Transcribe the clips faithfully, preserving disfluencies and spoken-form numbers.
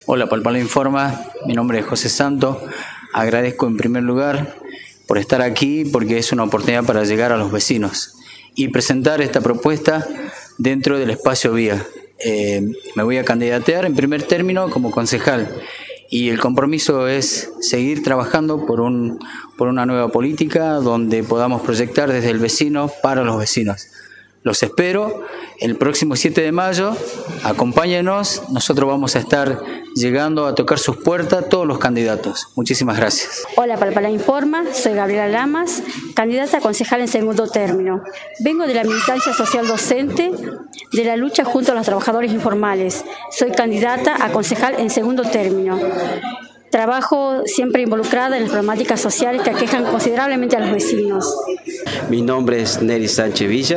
Hola, Palpalá Informa, mi nombre es José Santo. Agradezco en primer lugar por estar aquí porque es una oportunidad para llegar a los vecinos y presentar esta propuesta dentro del espacio Vía. Eh, me voy a candidatear en primer término como concejal y el compromiso es seguir trabajando por, un, por una nueva política donde podamos proyectar desde el vecino para los vecinos. Los espero el próximo siete de mayo, acompáñenos, nosotros vamos a estar llegando a tocar sus puertas todos los candidatos. Muchísimas gracias. Hola, Palpalá Informa, soy Gabriela Lamas, candidata a concejal en segundo término. Vengo de la militancia social docente, de la lucha junto a los trabajadores informales. Soy candidata a concejal en segundo término. Trabajo siempre involucrada en las problemáticas sociales que aquejan considerablemente a los vecinos. Mi nombre es Neri Sánchez Villa.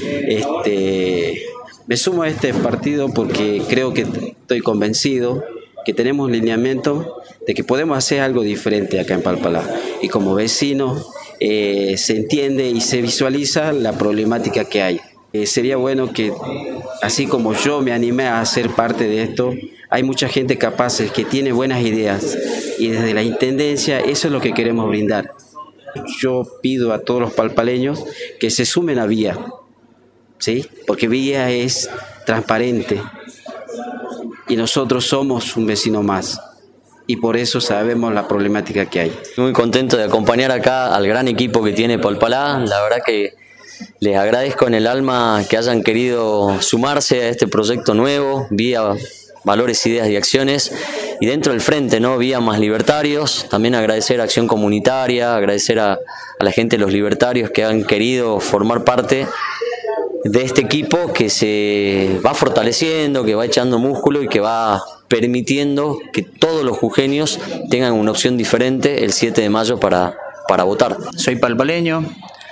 Este, me sumo a este partido porque creo que estoy convencido que tenemos un lineamiento de que podemos hacer algo diferente acá en Palpalá. Y como vecino eh, se entiende y se visualiza la problemática que hay. Eh, sería bueno que, así como yo me animé a ser parte de esto, hay mucha gente capaz que tiene buenas ideas y desde la Intendencia eso es lo que queremos brindar. Yo pido a todos los palpaleños que se sumen a Vía, ¿sí? Porque Vía es transparente y nosotros somos un vecino más y por eso sabemos la problemática que hay. Muy contento de acompañar acá al gran equipo que tiene Palpalá. La verdad que les agradezco en el alma que hayan querido sumarse a este proyecto nuevo, Vía Valores, Ideas y Acciones, y dentro del frente, ¿no? Vía Más Libertarios. También agradecer a Acción Comunitaria, agradecer a, a la gente de los libertarios que han querido formar parte de este equipo que se va fortaleciendo, que va echando músculo y que va permitiendo que todos los jujeños tengan una opción diferente el siete de mayo para, para votar. Soy palpaleño,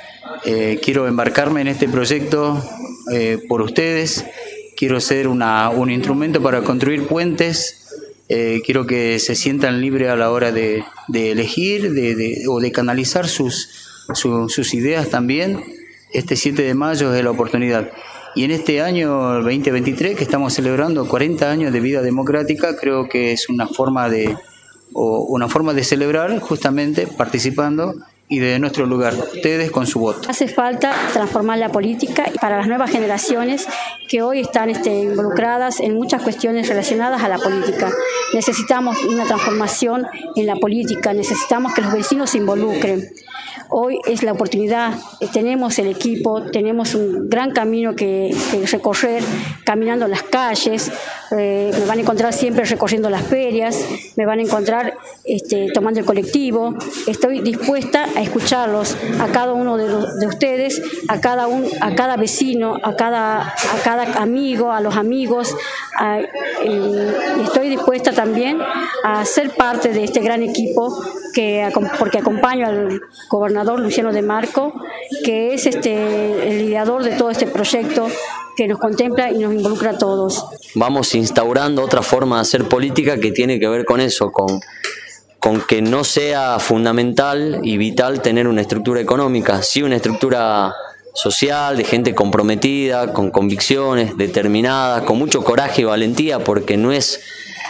eh, quiero embarcarme en este proyecto eh, por ustedes. Quiero ser una, un instrumento para construir puentes, eh, quiero que se sientan libres a la hora de, de elegir de, de, o de canalizar sus, su, sus ideas también. Este siete de mayo es la oportunidad. Y en este año veinte veintitrés, que estamos celebrando cuarenta años de vida democrática, creo que es una forma de, o una forma de celebrar justamente participando y de nuestro lugar, ustedes con su voto. Hace falta transformar la política para las nuevas generaciones que hoy están este, involucradas en muchas cuestiones relacionadas a la política. Necesitamos una transformación en la política, necesitamos que los vecinos se involucren. Hoy es la oportunidad, tenemos el equipo, tenemos un gran camino que, que recorrer, caminando las calles, eh, me van a encontrar siempre recorriendo las ferias, me van a encontrar este, tomando el colectivo. Estoy dispuesta a escucharlos, a cada uno de, los, de ustedes, a cada, un, a cada vecino, a cada, a cada amigo, a los amigos. A, eh, estoy dispuesta también a ser parte de este gran equipo que, porque acompaño al gobernador Luciano de Marco, que es este, el liderador de todo este proyecto que nos contempla y nos involucra a todos. Vamos instaurando otra forma de hacer política que tiene que ver con eso, con, con que no sea fundamental y vital tener una estructura económica, sí una estructura social, de gente comprometida, con convicciones, determinada, con mucho coraje y valentía, porque no es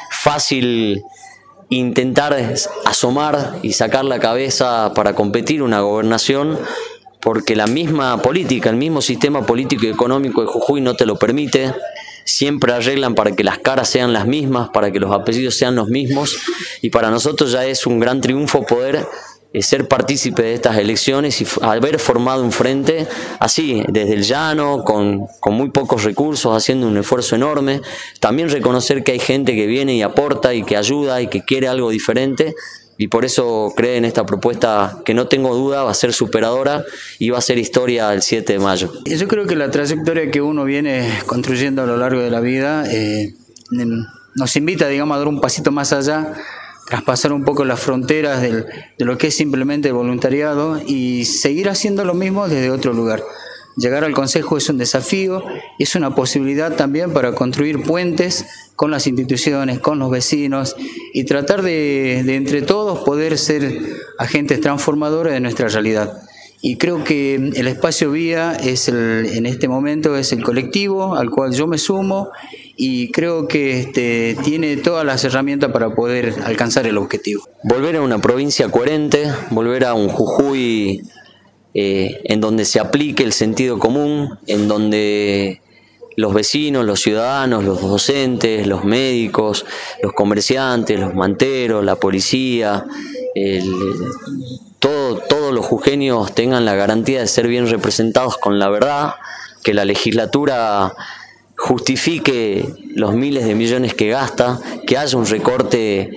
fácil intentar asomar y sacar la cabeza para competir una gobernación, porque la misma política, el mismo sistema político y económico de Jujuy no te lo permite. Siempre arreglan para que las caras sean las mismas, para que los apellidos sean los mismos, y para nosotros ya es un gran triunfo poder eh, ser partícipe de estas elecciones y haber formado un frente así, desde el llano, con, con muy pocos recursos, haciendo un esfuerzo enorme. También reconocer que hay gente que viene y aporta y que ayuda y que quiere algo diferente, y por eso cree en esta propuesta que no tengo duda va a ser superadora y va a ser historia el siete de mayo. Yo creo que la trayectoria que uno viene construyendo a lo largo de la vida eh, nos invita, digamos, a dar un pasito más allá, traspasar un poco las fronteras del, de lo que es simplemente el voluntariado y seguir haciendo lo mismo desde otro lugar. Llegar al Consejo es un desafío, es una posibilidad también para construir puentes con las instituciones, con los vecinos y tratar de, de entre todos poder ser agentes transformadores de nuestra realidad. Y creo que el espacio Vía es el, en este momento es el colectivo al cual yo me sumo y creo que este, tiene todas las herramientas para poder alcanzar el objetivo. Volver a una provincia coherente, volver a un Jujuy eh, en donde se aplique el sentido común, en donde los vecinos, los ciudadanos, los docentes, los médicos, los comerciantes, los manteros, la policía, el, todo, todos los jujeños tengan la garantía de ser bien representados con la verdad, que la legislatura justifique los miles de millones que gasta, que haya un recorte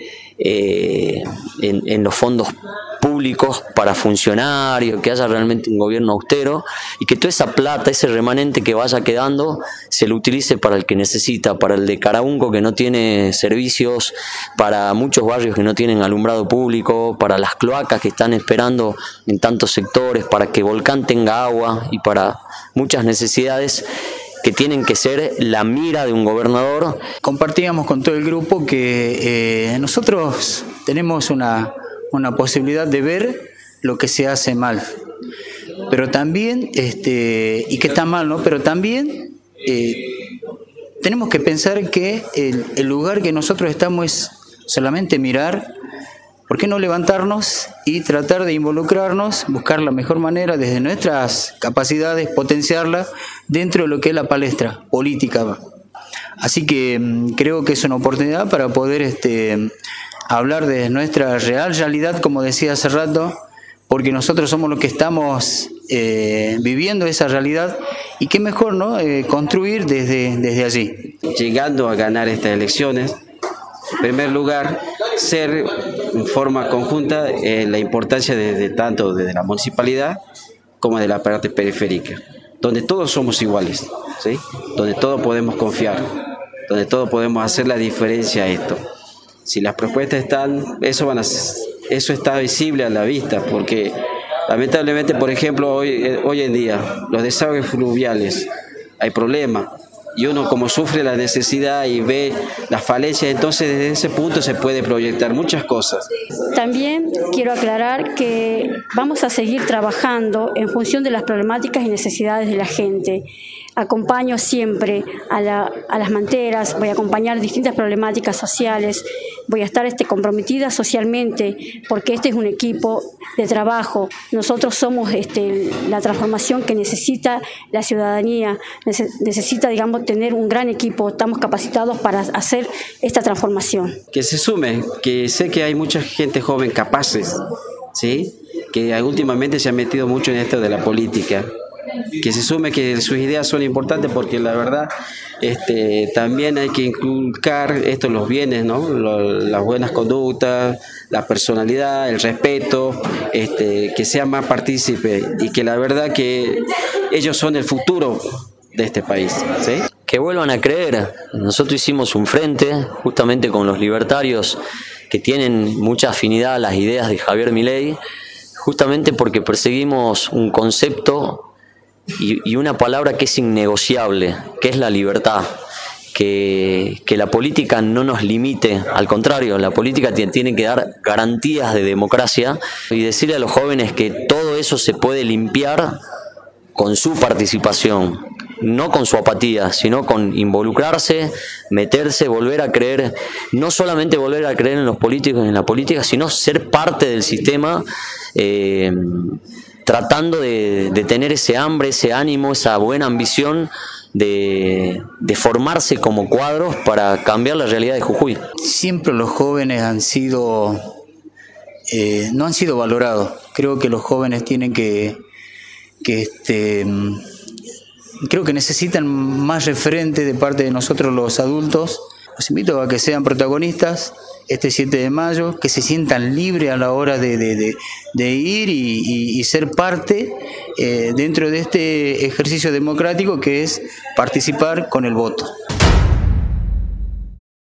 eh, en, en los fondos públicos para funcionarios, que haya realmente un gobierno austero y que toda esa plata, ese remanente que vaya quedando, se lo utilice para el que necesita, para el de Caraunco que no tiene servicios, para muchos barrios que no tienen alumbrado público, para las cloacas que están esperando en tantos sectores, para que Volcán tenga agua y para muchas necesidades que tienen que ser la mira de un gobernador. Compartíamos con todo el grupo que eh, nosotros tenemos una, una posibilidad de ver lo que se hace mal, pero también, este, y que está mal, ¿no? Pero también eh, tenemos que pensar que el, el lugar que nosotros estamos es solamente mirar. ¿Por qué no levantarnos y tratar de involucrarnos, buscar la mejor manera desde nuestras capacidades, potenciarla dentro de lo que es la palestra política? Así que creo que es una oportunidad para poder este, hablar de nuestra real realidad, como decía hace rato, porque nosotros somos los que estamos eh, viviendo esa realidad y qué mejor, ¿no? Eh, construir desde, desde allí. Llegando a ganar estas elecciones, en primer lugar, ser en forma conjunta eh, la importancia de, de tanto de la municipalidad como de la parte periférica, donde todos somos iguales, ¿sí? Donde todos podemos confiar, donde todos podemos hacer la diferencia a esto. Si las propuestas están, eso, van a, eso está visible a la vista, porque lamentablemente, por ejemplo, hoy, hoy en día, los desagües fluviales, hay problemas. Y uno como sufre la necesidad y ve las falencias, entonces desde ese punto se puede proyectar muchas cosas. También quiero aclarar que vamos a seguir trabajando en función de las problemáticas y necesidades de la gente. Acompaño siempre a, la, a las manteras, voy a acompañar distintas problemáticas sociales, voy a estar este, comprometida socialmente porque este es un equipo de trabajo. Nosotros somos este, la transformación que necesita la ciudadanía, necesita, digamos, tener un gran equipo, estamos capacitados para hacer esta transformación. Que se sume, que sé que hay mucha gente joven capaces, ¿sí? Que últimamente se ha metido mucho en esto de la política. Que se sume que sus ideas son importantes porque la verdad este, también hay que inculcar estos los bienes, ¿no? Lo, las buenas conductas, la personalidad, el respeto, este, que sean más partícipes y que la verdad que ellos son el futuro de este país, ¿sí? Que vuelvan a creer. Nosotros hicimos un frente justamente con los libertarios que tienen mucha afinidad a las ideas de Javier Milei, justamente porque perseguimos un concepto Y, y una palabra que es innegociable, que es la libertad, que, que la política no nos limite, al contrario, la política tiene que dar garantías de democracia y decirle a los jóvenes que todo eso se puede limpiar con su participación, no con su apatía, sino con involucrarse, meterse, volver a creer, no solamente volver a creer en los políticos y en la política, sino ser parte del sistema, eh, tratando de, de tener ese hambre, ese ánimo, esa buena ambición de, de formarse como cuadros para cambiar la realidad de Jujuy. Siempre los jóvenes han sido, eh, no han sido valorados. Creo que los jóvenes tienen que, que este, creo que necesitan más referentes de parte de nosotros los adultos. Los invito a que sean protagonistas este siete de mayo, que se sientan libres a la hora de, de, de, de ir y, y, y ser parte eh, dentro de este ejercicio democrático que es participar con el voto.